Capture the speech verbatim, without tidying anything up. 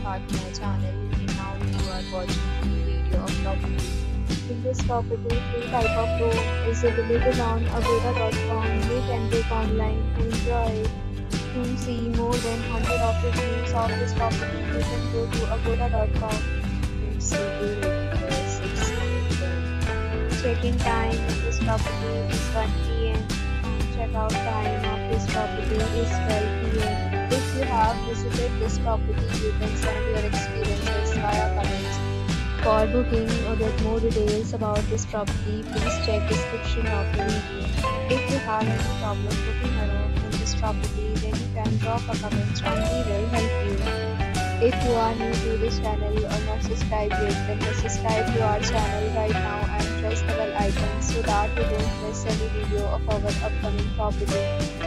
back to my channel, and now you are watching a new video of property. In this property, three type of room is available on agoda dot com. You can book online to enjoy it. To see more than one hundred of reviews of this property, you can go to agoda dot com. Its review rating is six point one. Check-in time in this property is one p m Checkout time of this property is twelve p m If you have visited this property, you can send your experiences via comments. For booking or get more details about this property, please check description of the video. If you have any problem booking a room in this property, then you can drop a comment and we will help you. If you are new to this channel or not subscribed yet, then just subscribe to our channel right now and press the bell icon so that you don't miss any video of our upcoming property.